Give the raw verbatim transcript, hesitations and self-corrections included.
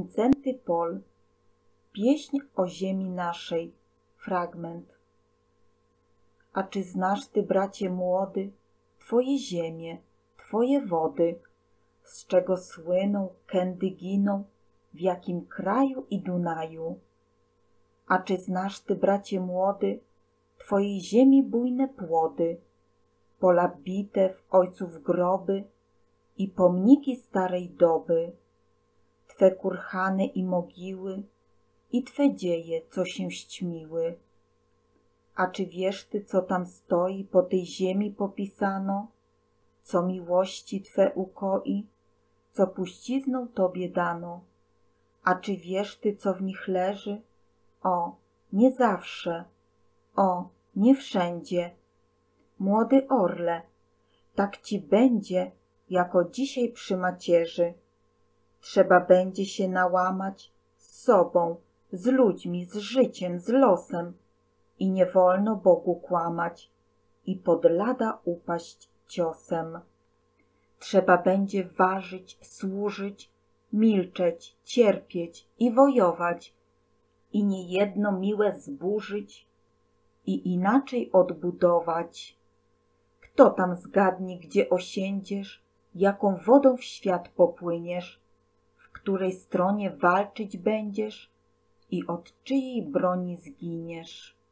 Wincenty Pol. Pieśń o ziemi naszej. Fragment. A czy znasz ty, bracie młody, twoje ziemie, twoje wody, z czego słyną, kędy giną, w jakim kraju i Dunaju? A czy znasz ty, bracie młody, twojej ziemi bujne płody, pola bitew ojców groby i pomniki starej doby, twe kurhany i mogiły i twe dzieje, co się ścimiły? A czy wiesz ty, co tam stoi, po tej ziemi popisano, co miłości twe ukoi, co puścizną tobie dano? A czy wiesz ty, co w nich leży? O, nie zawsze, o, nie wszędzie. Młody orle, tak ci będzie, jako dzisiaj przy macierzy. Trzeba będzie się nałamać z sobą, z ludźmi, z życiem, z losem i nie wolno Bogu kłamać i pod lada upaść ciosem. Trzeba będzie ważyć, służyć, milczeć, cierpieć i wojować i niejedno miłe zburzyć i inaczej odbudować. Kto tam zgadnie, gdzie osiędziesz, jaką wodą w świat popłyniesz, w której stronie walczyć będziesz i od czyjej broni zginiesz?